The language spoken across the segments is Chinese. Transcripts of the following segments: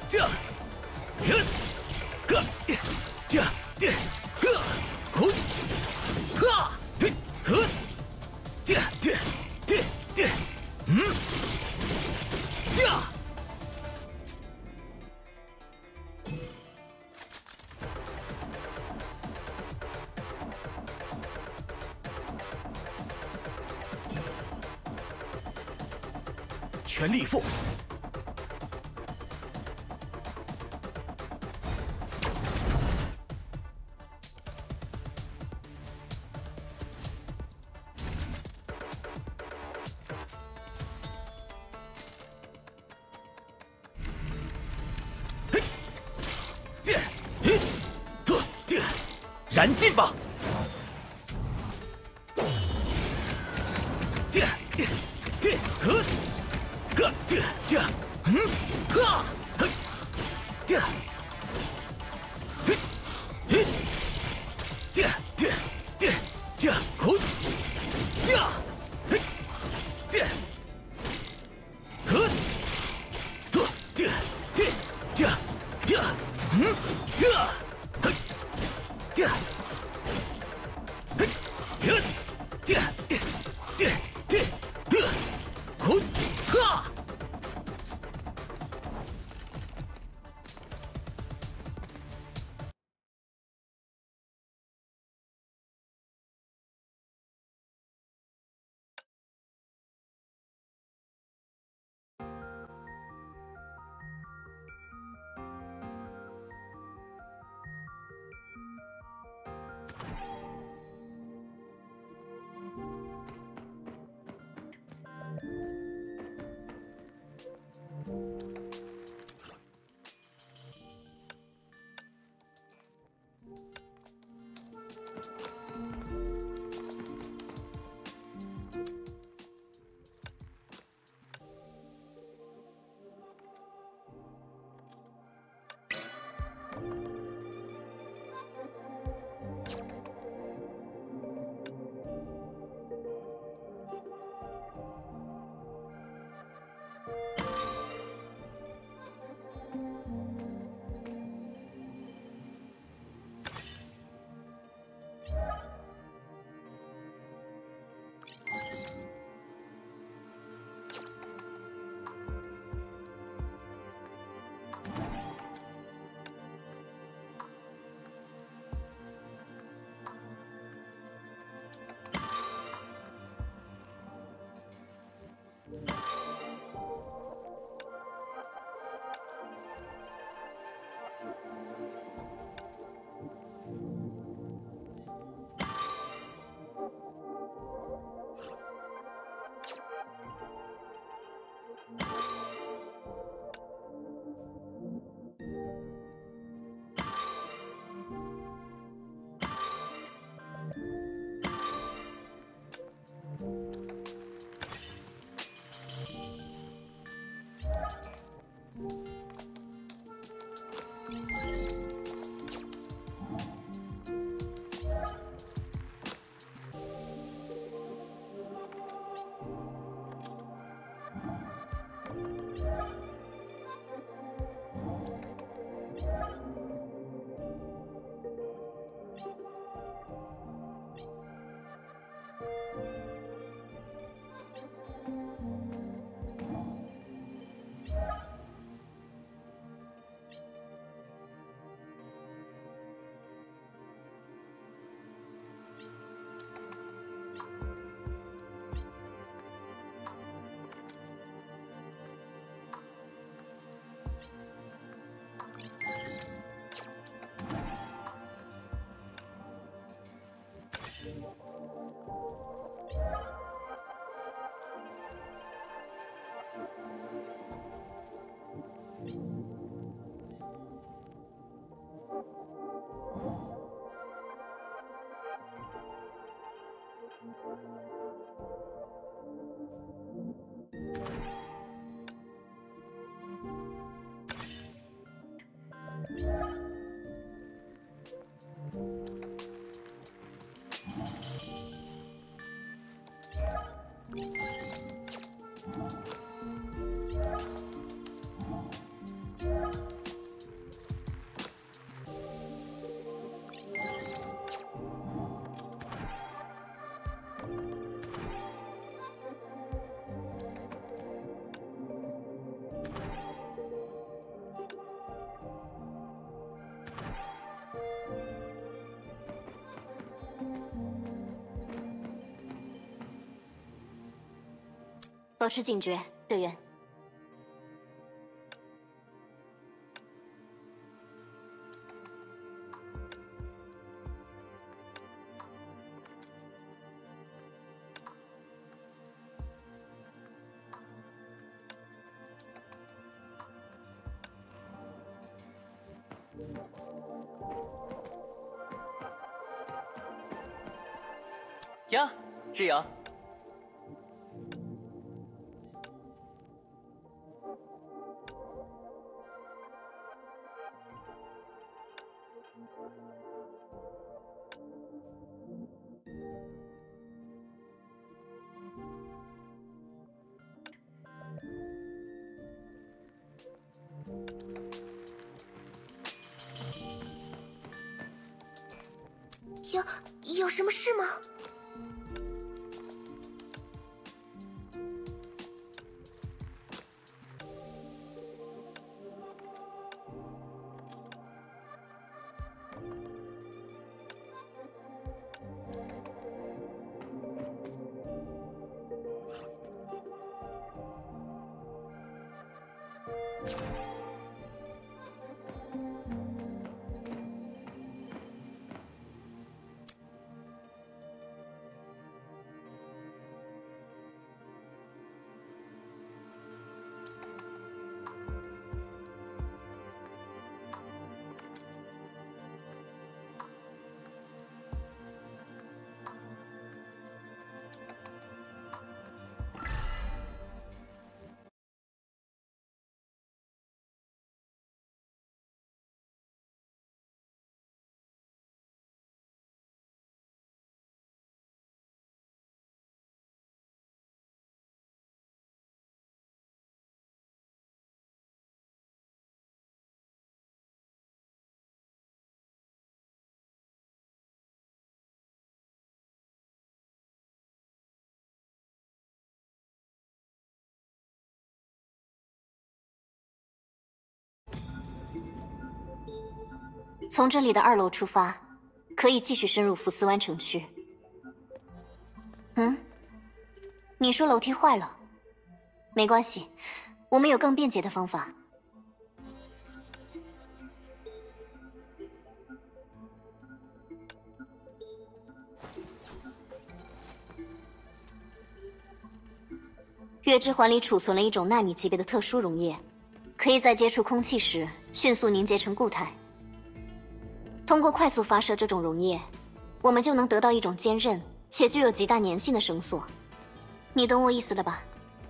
全力以赴！燃尽吧！ 保持警觉，队员。 呀，志阳。 有什么事吗？ 从这里的2楼出发，可以继续深入福斯湾城区。嗯？你说楼梯坏了？没关系，我们有更便捷的方法。月之环里储存了一种纳米级别的特殊溶液，可以在接触空气时迅速凝结成固态。通过快速发射这种溶液，我们就能得到一种坚韧且具有极大粘性的绳索。你懂我意思了吧？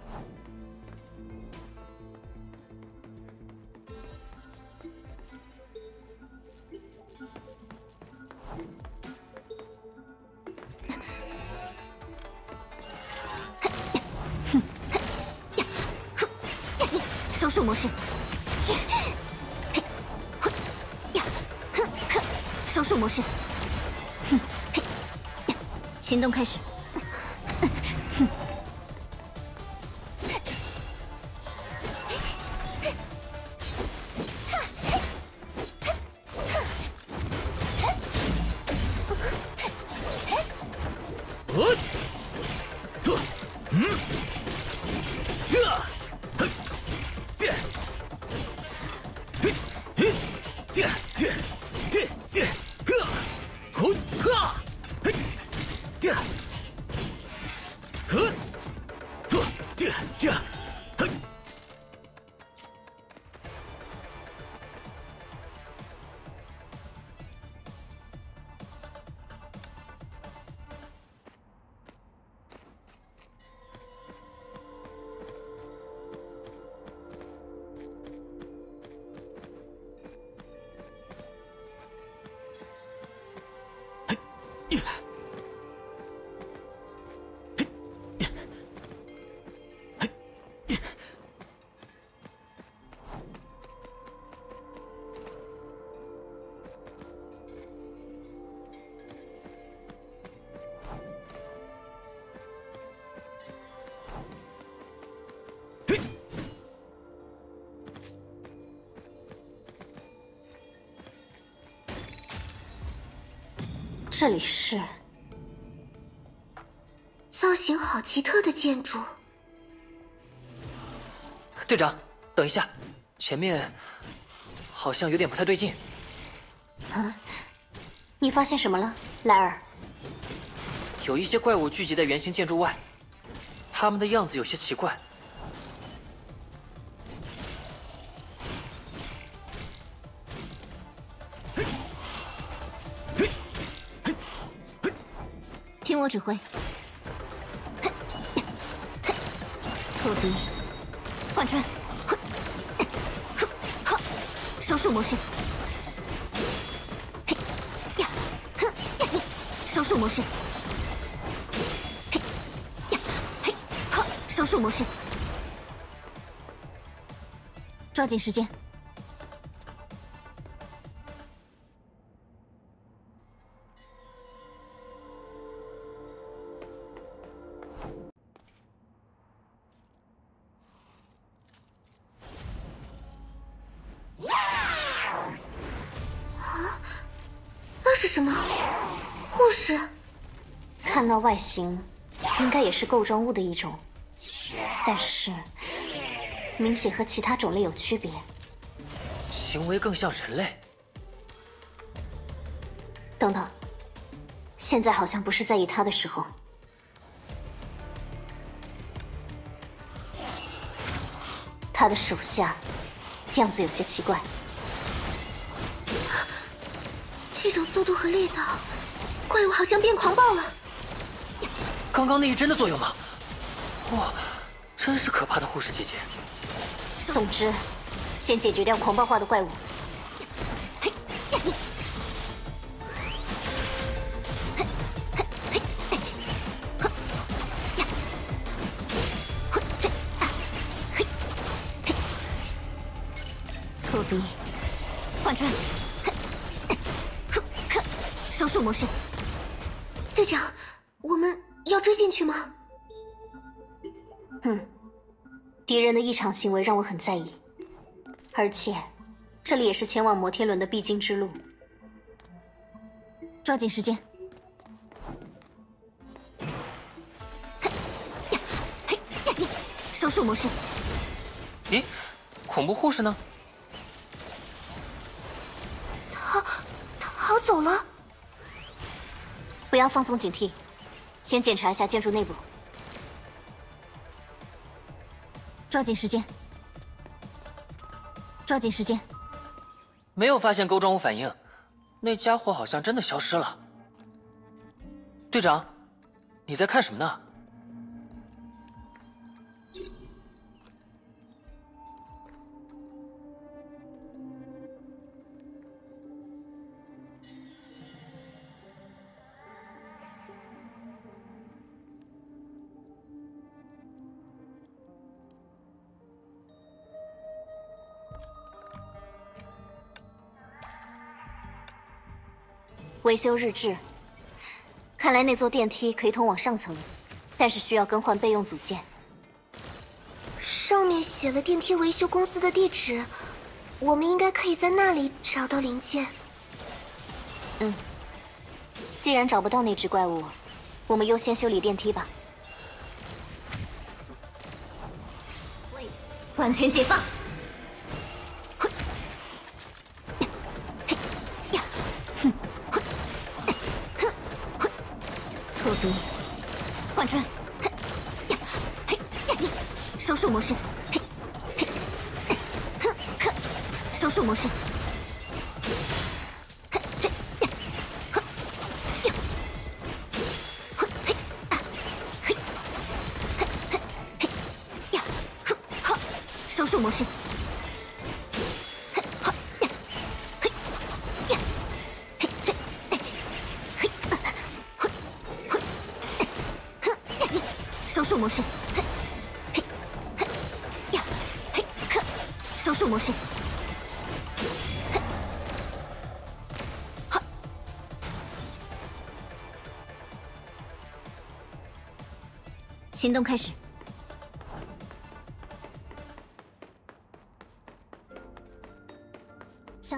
收束模式。收束模式，行动开始。这里是造型好奇特的建筑。 队长，等一下，前面好像有点不太对劲。 啊，你发现什么了，莱尔？ 有一些怪物聚集在圆形建筑外，他们的样子有些奇怪。 听我指挥，速敌，贯穿，手术模式，手术模式，手术模式，抓紧时间。 那是什么？护士？ 看到外形，应该也是构装物的一种，但是明显和其他种类有区别。 行为更像人类。 等等，现在好像不是在意他的时候。他的手下样子有些奇怪。 这种速度和力道，怪物好像变狂暴了。 刚刚那一针的作用吗？哇，真是可怕的护士姐姐。 总之，先解决掉狂暴化的怪物。速敌，贯穿，手术模式。 队长，我们要追进去吗？ 敌人的异常行为让我很在意，而且这里也是前往摩天轮的必经之路。抓紧时间。手术模式。 咦，恐怖护士呢？ 他逃走了。 不要放松警惕，先检查一下建筑内部。抓紧时间，抓紧时间。 没有发现钩状物反应，那家伙好像真的消失了。队长，你在看什么呢？ 维修日志，看来那座电梯可以通往上层，但是需要更换备用组件。 上面写了电梯维修公司的地址，我们应该可以在那里找到零件。 既然找不到那只怪物，我们优先修理电梯吧。完全解放！速敌，贯穿，手术模式，手术模式。手术模式。手术模式。手术模式。行动开始。向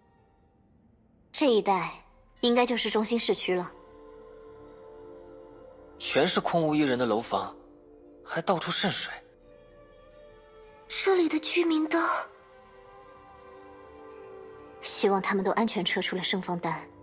这一带应该就是中心市区了。 全是空无一人的楼房，还到处渗水。 这里的居民都…… 希望他们都安全撤出了圣方丹。